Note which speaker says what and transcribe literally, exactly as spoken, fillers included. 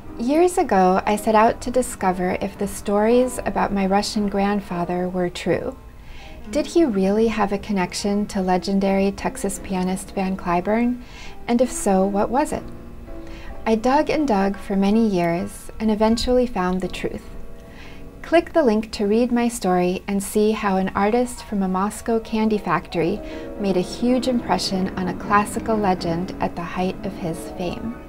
Speaker 1: Years ago, I set out to discover if the stories about my Russian grandfather were true. Did he really have a connection to legendary Texas pianist Van Cliburn? And if so, what was it? I dug and dug for many years and eventually found the truth. Click the link to read my story and see how an artist from a Moscow candy factory made a huge impression on a classical legend at the height of his fame.